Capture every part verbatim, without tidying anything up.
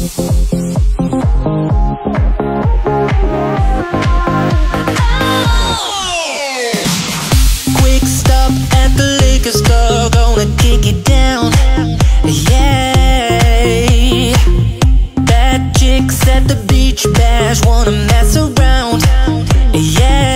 Quick stop at the liquor store, gonna kick it down. Yeah. Bad chicks at the beach bash, wanna mess around. Yeah.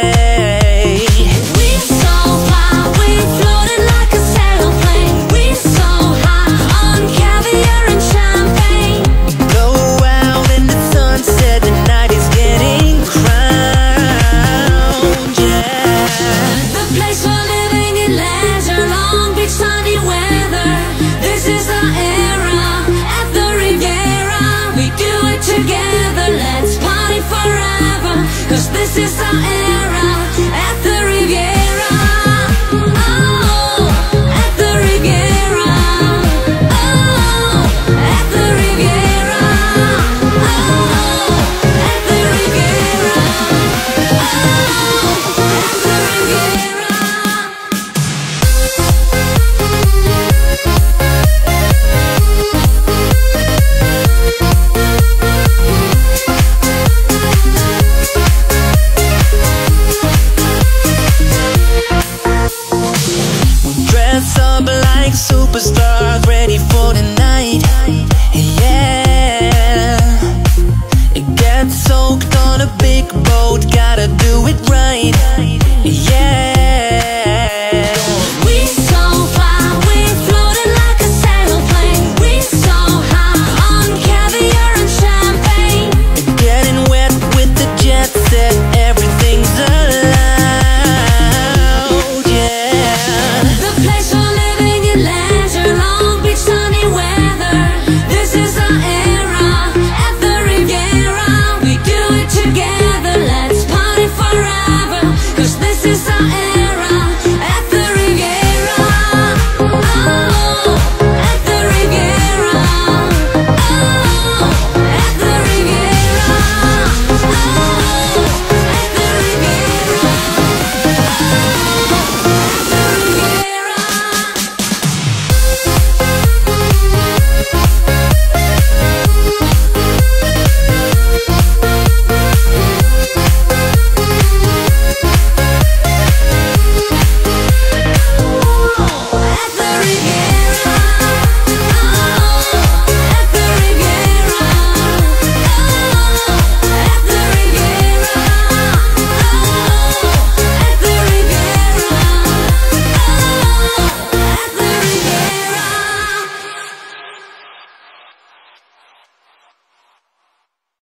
We so fly, we floated like a sailplane. We so high on caviar and champagne. Go out in the sunset, the night is getting crowned. Yeah. The place for living in leisure, Long Beach sunny weather. This is our era at the Riviera. We do it together, let's party forever, 'cause this is our era.